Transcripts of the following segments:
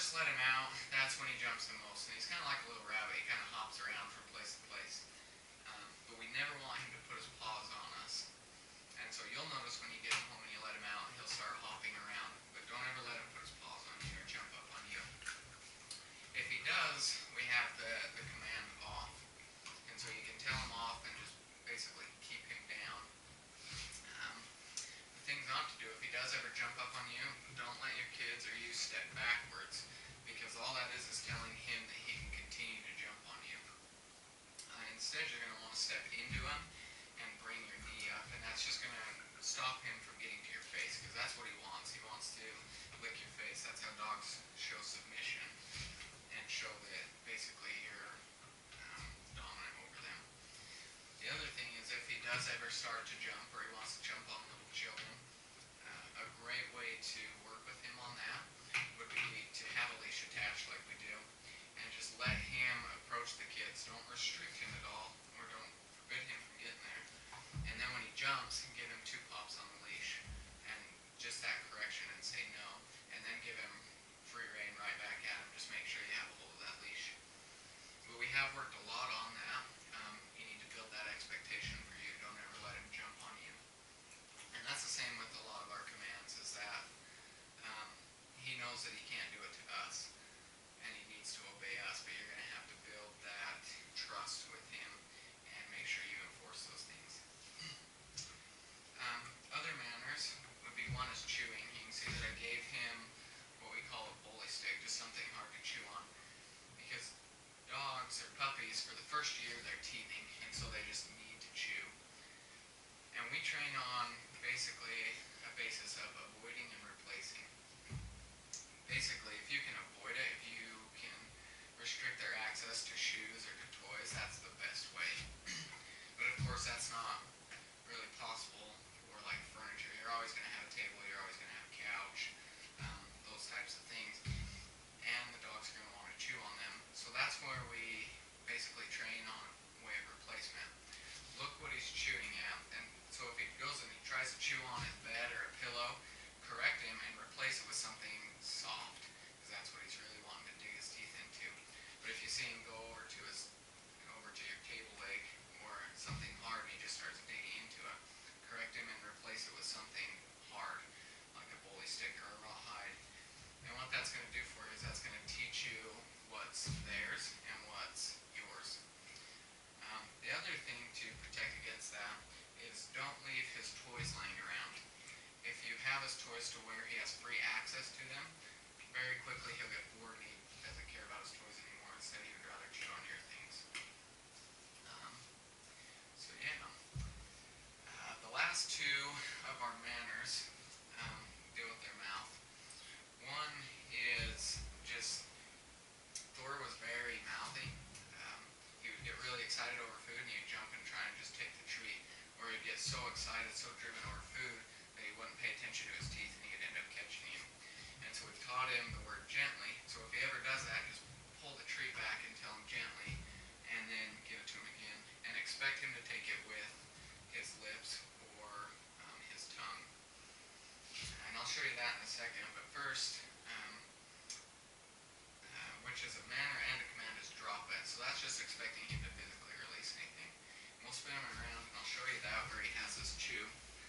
first let him out, that's when he jumps the most. And he's kind of like a little rabbit. He kind of hops around from place to place. But we never want him to put his paws on us. And so you'll notice when you get him home and you let him out, he'll start hopping around. But don't ever let him put his paws on you or jump up on you. If he does, we have the command off. And so you can tell him off and just basically keep him down. The things not to do, if he does ever jump up on you, don't let your kids or you step backwards, because all that is telling him that he can continue to jump on you. Instead, you're going to want to step into him and bring your knee up, and that's just going to stop him from getting to your face, because that's what he wants. He wants to lick your face. That's how dogs show submission and show that basically you're dominant over them. The other thing is, if he does ever start to jump or he wants to jump on little children, a great way to work with him on that would be to have a leash attached like we do, and just let him approach the kids. Don't restrict him at all, or don't forbid him from getting there. And then when he jumps, give him 2 pops on the leash, and just that correction, and say no, and then give him free rein right back at him. Just make sure you have a hold of that leash. But we have worked a lot on that. You need to build that expectation for you. Don't ever let him jump on you. And that's the same with a lot of our commands, is that he knows that he can't do it to us, and he needs to obey us, but you're going to have to build that trust with him and make sure you enforce those things. Other manners would be, one is chewing. You can see that I gave him what we call a bully stick, just something hard to chew on, because dogs or puppies, for the first year, they're teething, and so they just need to chew. And we train on basically a basis of avoiding and replacing. Basically, if you can avoid it, if you can restrict their access to shoes or to toys, that's the best way. But of course, that's not really possible for like furniture. You're always going to have a table, you're always going to have a couch, those types of things. And the dogs are going to want to chew on them. So that's where we basically train on a way of replacement. Look what he's chewing at, and so if he goes and he tries to chew on his bed or a pillow, correct him and replace it with something soft, because that's what he's really wanting to dig his teeth into. But if you see him go over to your table leg or something hard and he just starts digging into it, correct him and replace it with something hard, like a bully stick or a rawhide. And what that's going to do for you is that's going to teach you what's theirs and what's yours. The other thing to protect against that is don't leave his toys laying around. If you have his toys to where he has free access to them, very quickly he'll get bored and he doesn't care about his toys anymore. Instead, he would rather chew on your things. So yeah. The last 2 of our manners deal with their mouth. One is just, Thor was very mouthy. He would get really excited over food and he'd jump and try and just take the treat. Or he'd get so excited, so driven over food, that he wouldn't pay attention to his teeth and he could end up catching you. And so we've taught him the word gently. So if he ever does that, just pull the treat back and tell him gently, and then give it to him again. And expect him to take it with his lips or his tongue. And I'll show you that in a second, but first, which is a manner and a command, is drop it. So that's just expecting him to physically release anything. And we'll spin him around and I'll show you that where he has his chew.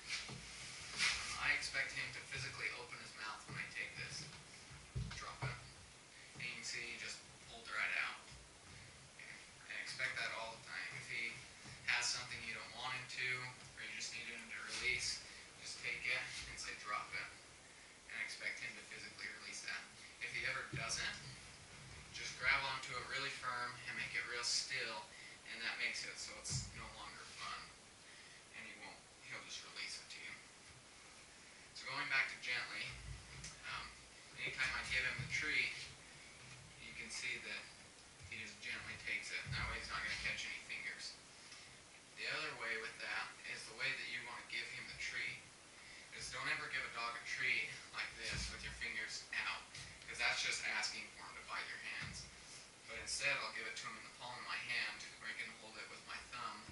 I expect him to physically open his mouth when I take this. Drop it. And you can see he just pulled it right out. Okay. And expect that all the time. If he has something you don't want him to, or you just need him to release, just take it and say drop it. And expect him to physically release that. If he ever doesn't, just grab onto it really firm and make it real still, and that makes it so it's no longer fun. And he'll just release it to you. So going back to gently, anytime I give him the treat, you can see that he just gently takes it. That way he's not going to catch any fingers. The other way with that is the way that you want to give him the treat is don't ever give a dog a treat like this with your fingers out, because that's just asking for him to bite your hands. But instead, I'll give it to him in the palm of my hand, where I can hold it with my thumb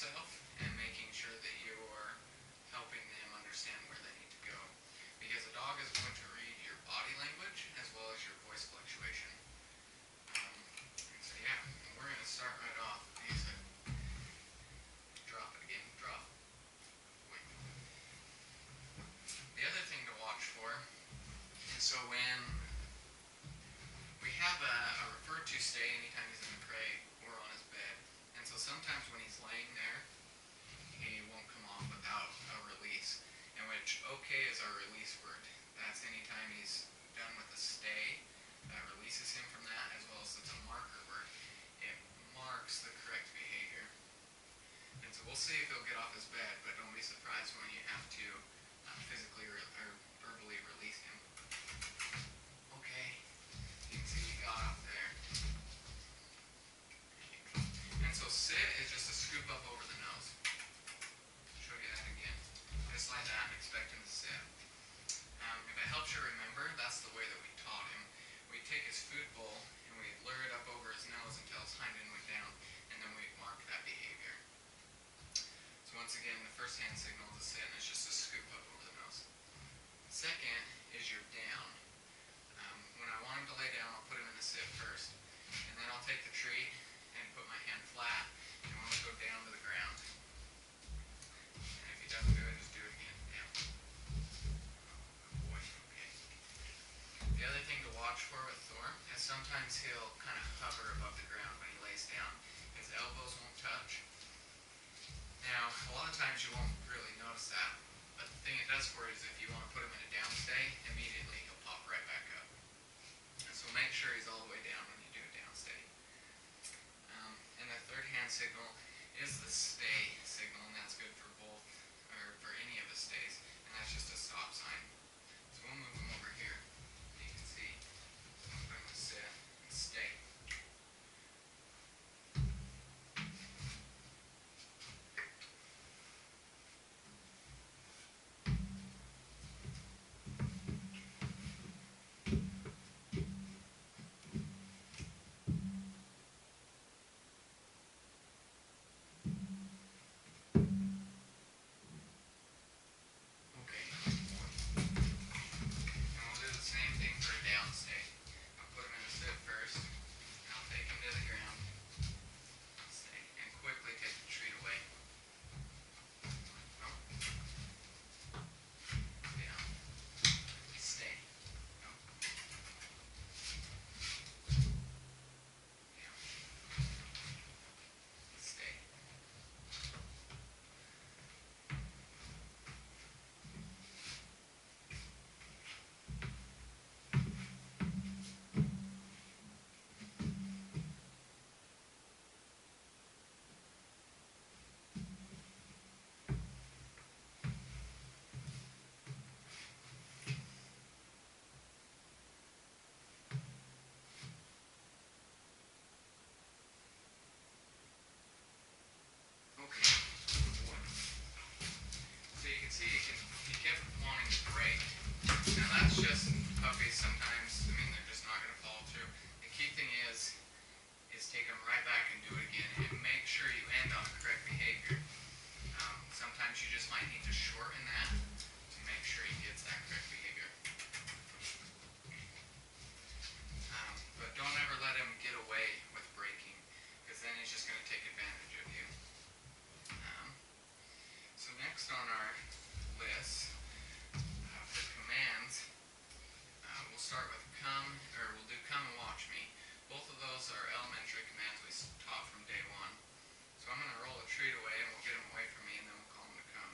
yourself and making sure that you're helping them understand where they need to go. Because a dog is going to read your body language as well as your voice fluctuation. And so yeah, and we're going to start right off. Drop it again, drop. Wait. The other thing to watch for is so when we have a referred to stay anytime he's in the crate or on his bed. And so sometimes when he's laying there, he won't come off without a release. In which okay is our release word. That's anytime he's done with a stay, that releases him from that, as well as it's a marker word. It marks the correct behavior. And so we'll see if he'll get off his bed, but don't be surprised when you have to physically or verbally release him. Okay, you can see he got off there. And so sit is just a scoop up over the nose. Show you that again. Just like that, and expect him to sit. If it helps you remember, that's the way that we taught him. We'd take his food bowl and we'd lure it up over his nose until his hind end went down, and then we'd mark that behavior. So once again, the first hand signal is a sit, and it's just a scoop up over the nose. Second is your down. When I want him to lay down, I'll put him in a sit first, and then I'll take the treat and put my hand flat, and want to go down to the ground. And if he doesn't do it, just do it again. Down. Good boy. Okay. The other thing to watch for with Thor is sometimes he'll kind of hover above the ground when he lays down. His elbows won't touch. Now, a lot of times you won't really notice that, but the thing it does for you is if you want to put him in a down stay, immediately he'll pop right back up. And so make sure he's all the way down when you do a down stay. And the third hand signal is the stay signal, and that's good for both, or for any of the stays, and that's just a stop sign. So we'll move him over here. You can see, I'm going to sit and stay. Just puppies sometimes, I mean, they're just not going to follow through. The key thing is take them right back and do it again, and make sure you end on correct behavior. Sometimes you just might need to shorten that to make sure he gets that correct behavior. But don't ever let him get away with breaking, because then he's just going to take advantage of you. So next on our list for commands, we'll start with we'll do come and watch me. Both of those are elementary commands we taught from day one. So I'm going to roll a treat away, and we'll get him away from me, and then we'll call him to come.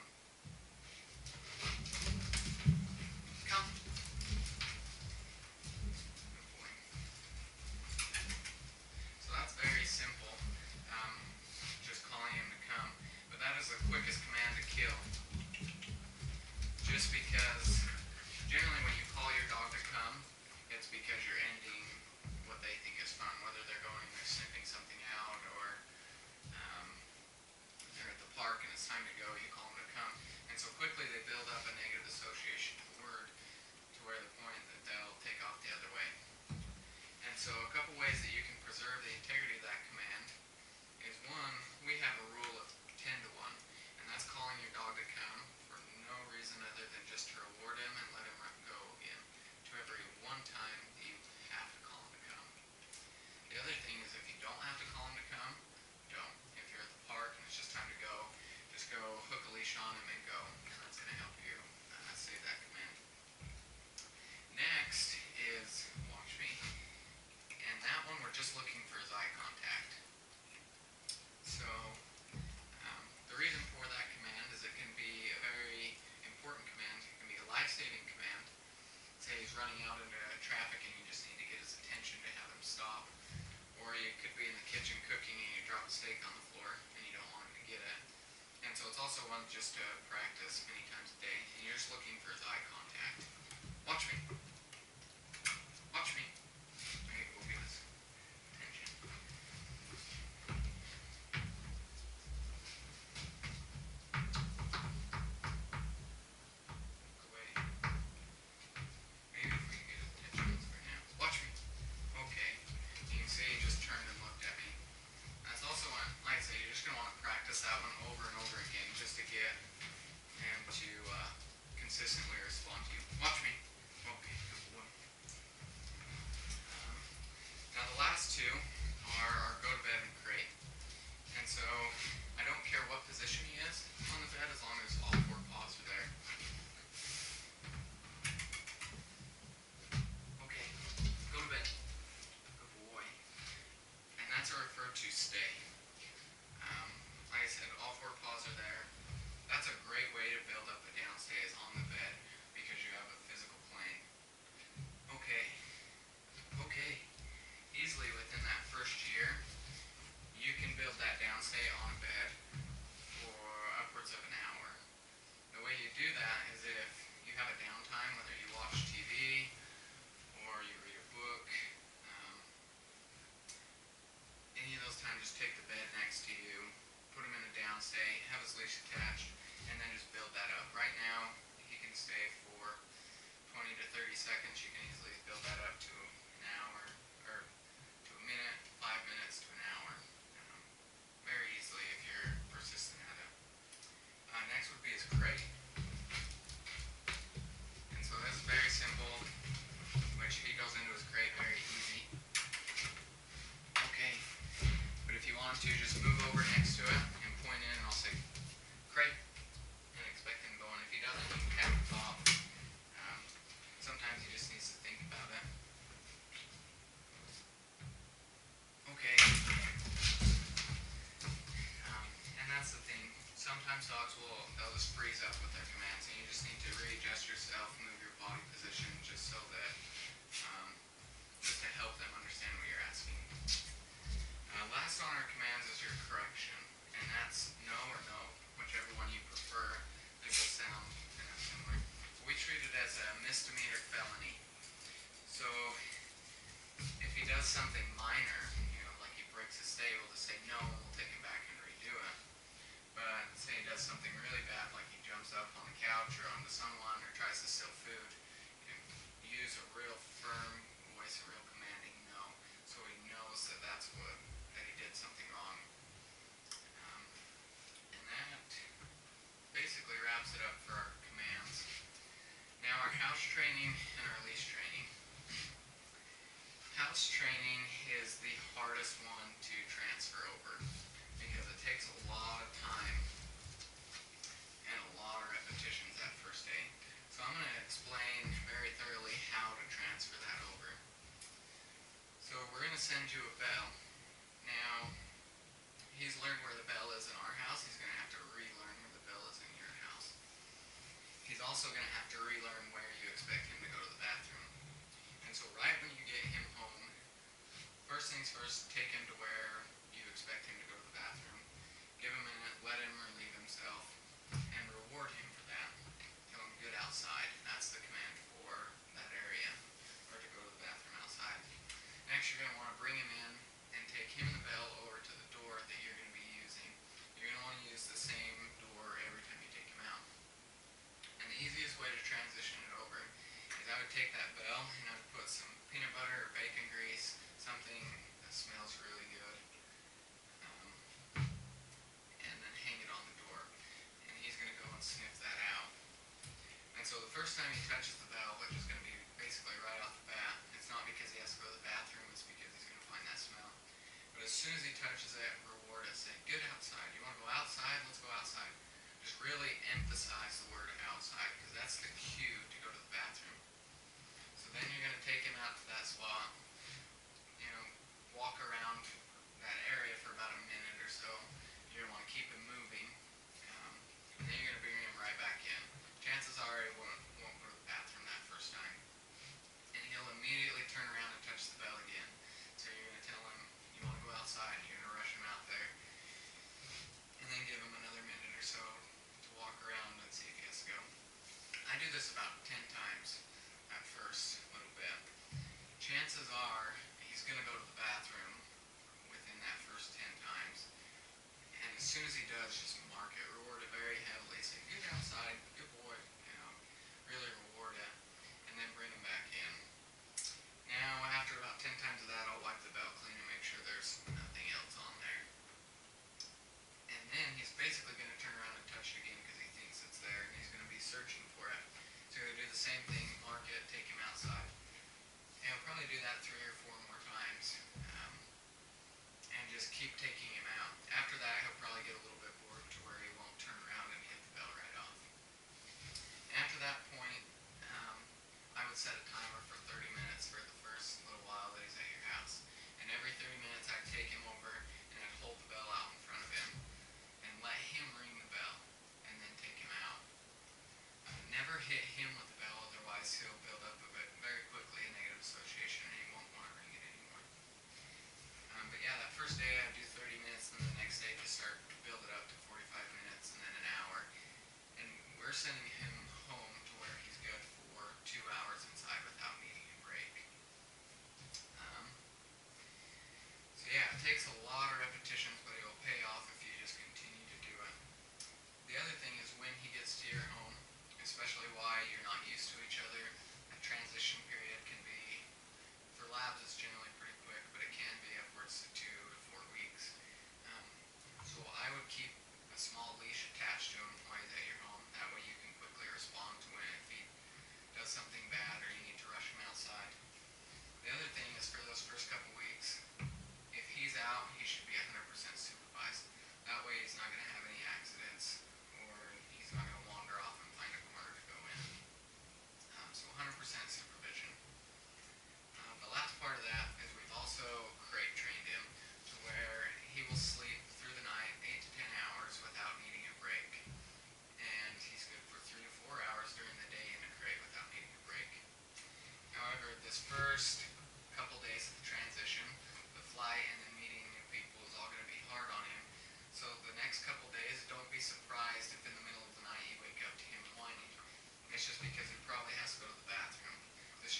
Come. Good boy. So that's very simple, just calling him to come. But that is the quickest command to kill. Just because generally when you call your dog to come, it's because you're ending what they think is fun, whether they're sniffing something out, or they're at the park and it's time to go, you call them to come. And so quickly they build up a negative association to the word to where the point that they'll take off the other way. And so a couple ways that you can preserve the integrity of that command is, one, we have a rule of 10 to seconds, you can easily build that up to an hour, or to a minute, 5 minutes to an hour, very easily if you're persistent at it. Next would be his crate. And so this is very simple, which he goes into his crate very easy. Okay, but if you want to, just move over next to it and point in, and I'll say crate, and expect him to go in. If he doesn't, you can tap the top. Sometimes he just needs to think about it. Okay. And that's the thing. Sometimes dogs they'll just freeze up with their commands, and you just need to readjust yourself, move your body position, just so that, just to help them understand what you're asking. Last on our commands is your correction, and that's no or no, whichever one you prefer. They both sound kind of similar. We treat it as a misdemeanor felony. So if he does something minor, like he breaks a stable, to say no, and we'll take him back and redo it. But say he does something really bad, like he jumps up on the couch or on the someone or tries to steal food, you use a real firm voice, a real commanding no, so he knows that that he did something wrong. And that basically wraps it up for our commands. Now our house training and our leash training. House training is the hardest one to transfer over because it takes a lot of time and a lot of repetitions that first day. So I'm going to explain very thoroughly how to transfer that over. So we're going to send you a bell. Now, he's learned where the bell is in our house. He's going to have to relearn where the bell is in your house. He's also going to have to relearn where you expect him to go to the bathroom. And so right when you get him home, first things first, take him to where you expect him to go to the bathroom. Give him a minute, let him relieve himself, and reward him for that. Tell him good outside. That's the command for that area, or to go to the bathroom outside. Next, you're going to want to bring him in and take him and the bell over to the door that you're going to be using. You're going to want to use the same door every time you take him out. And the easiest way to transition it over is I would take that bell and I would put some peanut butter or bacon grease, something that smells really good, and then hang it on the door. And he's going to go and sniff that out. And so the first time he touches the bell, which is going to be basically right off the bat, it's not because he has to go to the bathroom, it's because he's going to find that smell. But as soon as he touches it, reward it. Say, good outside. You want to go outside? Let's go outside. Just really emphasize the word outside, because that's the cue to go to the bathroom. So then you're going to take him out to that spot, walk around that area for about a minute or so. You're going to want to keep him moving, and then you're going to bring him right back in. Chances are he won't go to the bathroom that first time. And he'll immediately turn around and touch the bell again. So you're going to tell him you want to go outside, you're going to rush him out there, and then give him another minute or so to walk around and see if he has to go. I do this about 10 times at first, a little bit. Chances are he's going to go to the bathroom within that first 10 times. And as soon as he does, just mark it, reward it very heavily. Say, good outside, good boy, really reward it, and then bring him back in. Now, after about 10 times of that, I'll wipe the bell clean and make sure there's nothing else on there. And then he's basically going to turn around and touch it again because he thinks it's there, and he's going to be searching for it. So you're going to do the same thing, mark it, take him outside. And he'll probably do that 3 or 4 more times. And just keep taking him out. After that, he'll probably get a little bit bored to where he won't turn around and hit the bell right off. And after that point, I would set a timer for 30 minutes for the first little while that he's at your house. And every 30 minutes, I'd take him over and I'd hold the bell out in front of him and let him ring the bell and then take him out. Never hit him with the bell, otherwise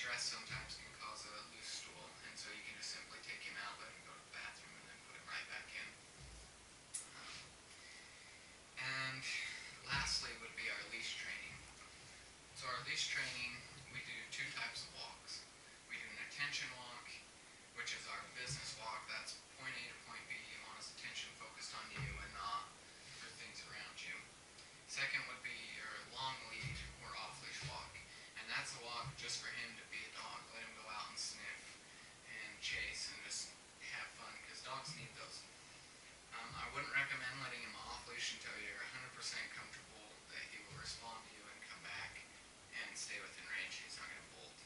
stress sometimes can cause a loose stool, and so you can just simply take him out, let him go to the bathroom, and then put him right back in. Um, and lastly would be our leash training. So our leash training, we do two types of walks. We do an attention walk, which is our business walk. That's point A to point B. You want his attention focused on you and not for things around you. Second would be your long lead or off-leash walk. And that's a walk just for him to be a dog. Let him go out and sniff and chase and just have fun, because dogs need those. I wouldn't recommend letting him off-leash until you're 100% comfortable that he will respond to you and come back and stay within range. He's not going to bolt.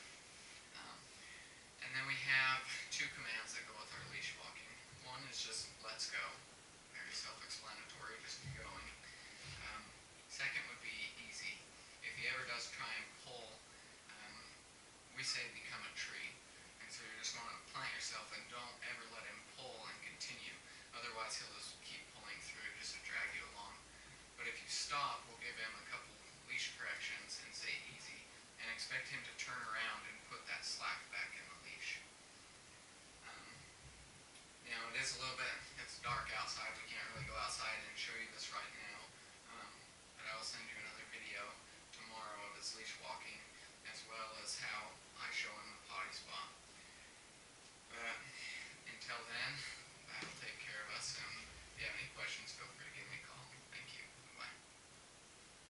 And then we have two commands that go with our leash walking. One is just let's go. Very self-explanatory, just get going. Second would be easy. If he ever does try and pull, we say become a tree. And so you're just going to plant yourself and don't ever let him pull and continue. Otherwise he'll just keep pulling through just to drag you along. But if you stop, we'll give him a couple leash corrections and say easy, and expect him to turn around and put that slack back in the leash. Now it is a little bit, it's dark outside, we can't really go outside and show you this right now, but I will send you another video tomorrow of his leash walking, as well as how